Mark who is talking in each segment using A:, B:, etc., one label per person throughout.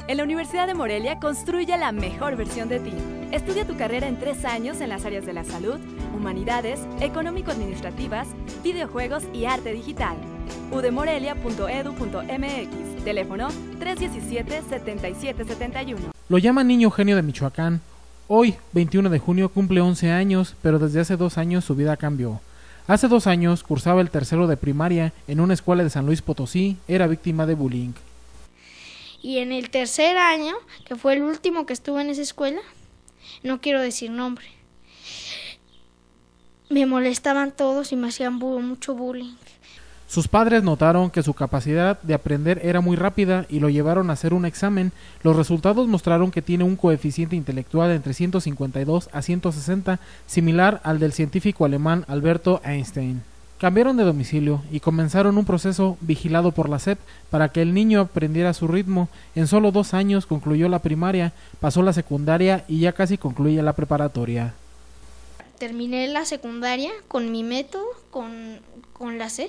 A: En la Universidad de Morelia construye la mejor versión de ti. Estudia tu carrera en 3 años en las áreas de la salud, humanidades, económico-administrativas, videojuegos y arte digital. udemorelia.edu.mx. Teléfono 317-7771.
B: Lo llaman niño genio de Michoacán. Hoy, 21 de junio, cumple 11 años, pero desde hace 2 años su vida cambió. Hace 2 años cursaba el tercero de primaria en una escuela de San Luis Potosí, era víctima de bullying.
C: Y en el tercer año, que fue el último que estuve en esa escuela, no quiero decir nombre, me molestaban todos y me hacían mucho bullying.
B: Sus padres notaron que su capacidad de aprender era muy rápida y lo llevaron a hacer un examen. Los resultados mostraron que tiene un coeficiente intelectual entre 152 a 160, similar al del científico alemán Alberto Einstein. Cambiaron de domicilio y comenzaron un proceso vigilado por la SEP para que el niño aprendiera a su ritmo. En solo 2 años concluyó la primaria, pasó la secundaria y ya casi concluye la preparatoria.
C: Terminé la secundaria con mi método, con la SEP.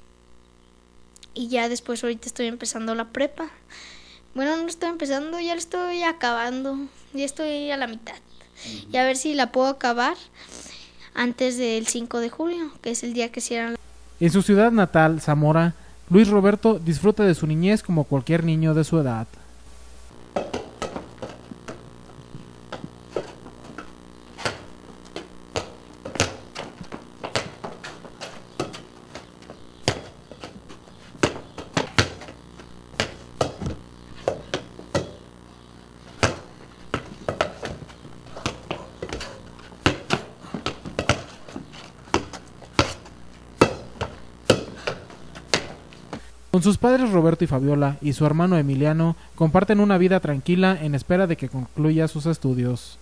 C: Y ya después ahorita estoy empezando la prepa. Bueno, no estoy empezando, ya la estoy acabando. Ya estoy a la mitad. Y a ver si la puedo acabar antes del 5 de julio, que es el día que cierran.
B: En su ciudad natal, Zamora, Luis Roberto disfruta de su niñez como cualquier niño de su edad. Con sus padres Roberto y Fabiola y su hermano Emiliano comparten una vida tranquila en espera de que concluya sus estudios.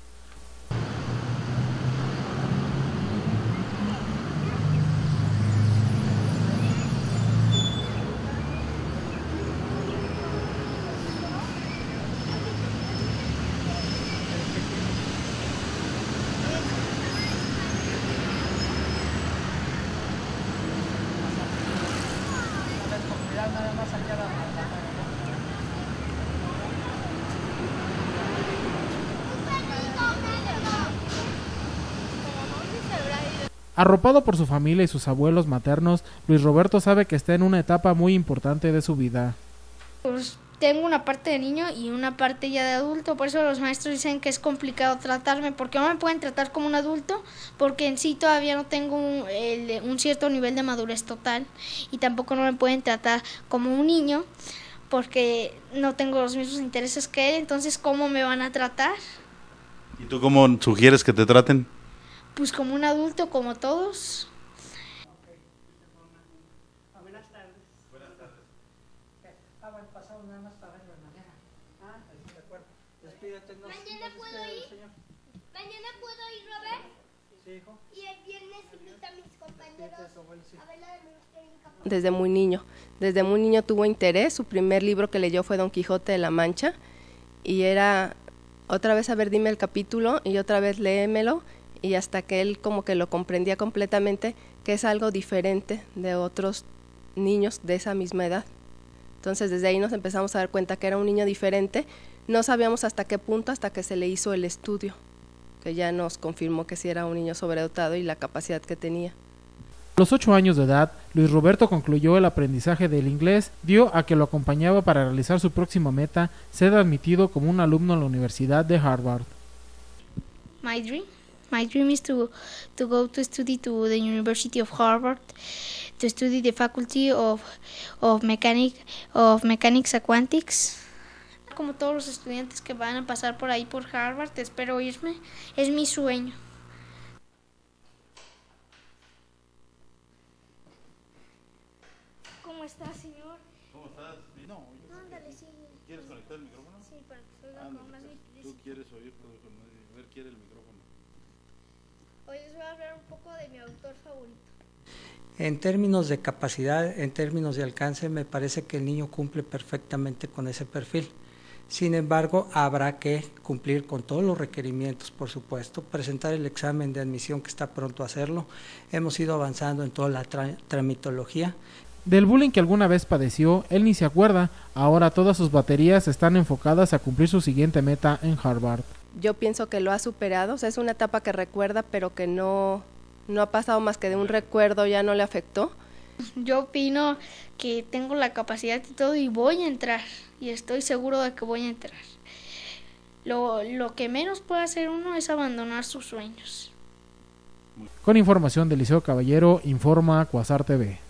B: Arropado por su familia y sus abuelos maternos, Luis Roberto sabe que está en una etapa muy importante de su vida.
C: Pues tengo una parte de niño y una parte ya de adulto, por eso los maestros dicen que es complicado tratarme, porque no me pueden tratar como un adulto, porque en sí todavía no tengo un cierto nivel de madurez total, y tampoco no me pueden tratar como un niño, porque no tengo los mismos intereses que él. Entonces, ¿cómo me van a tratar?
D: ¿Y tú cómo sugieres que te traten?
C: Pues como un adulto, como todos.
E: Buenas tardes. Buenas tardes. Pasado nada más para verlo en mañana. De acuerdo. Despídete.
F: ¿Mañana puedo ir? ¿Mañana puedo ir, Robert?
E: Sí, hijo.
F: Y el viernes invita a mis compañeros a ver la de Mister.
G: Desde muy niño tuvo interés. Su primer libro que leyó fue Don Quijote de la Mancha y era otra vez, a ver, dime el capítulo y otra vez léemelo, y hasta que él como que lo comprendía completamente, que es algo diferente de otros niños de esa misma edad. Entonces desde ahí nos empezamos a dar cuenta que era un niño diferente. No sabíamos hasta qué punto, hasta que se le hizo el estudio, que ya nos confirmó que sí era un niño sobredotado y la capacidad que tenía.
B: A los 8 años de edad, Luis Roberto concluyó el aprendizaje del inglés, dio a que lo acompañaba para realizar su próxima meta, ser admitido como un alumno en la Universidad de Harvard.
C: My dream is to go to study to the University of Harvard, to study the faculty of mechanics and quantics. Como todos los estudiantes que van a pasar por ahí por Harvard, espero irme. Es mi sueño. ¿Cómo está, señor?
D: ¿Cómo estás? No,
C: Ándale, sí.
D: ¿Quieres conectar el micrófono?
C: Sí, para que se oiga con más nitidez.
D: ¿Tú quieres oír? A ver, quiere el micrófono.
C: Hoy les voy a hablar un poco de mi autor favorito.
E: En términos de capacidad, en términos de alcance, me parece que el niño cumple perfectamente con ese perfil. Sin embargo, habrá que cumplir con todos los requerimientos, por supuesto, presentar el examen de admisión, que está pronto a hacerlo. Hemos ido avanzando en toda la tramitología.
B: Del bullying que alguna vez padeció, él ni se acuerda. Ahora todas sus baterías están enfocadas a cumplir su siguiente meta en Harvard.
G: Yo pienso que lo ha superado, o sea, es una etapa que recuerda, pero que no ha pasado más que de un recuerdo, ya no le afectó.
C: Yo opino que tengo la capacidad y todo y voy a entrar, y estoy seguro de que voy a entrar. Lo que menos puede hacer uno es abandonar sus sueños.
B: Con información del Liceo Caballero, informa Cuasar TV.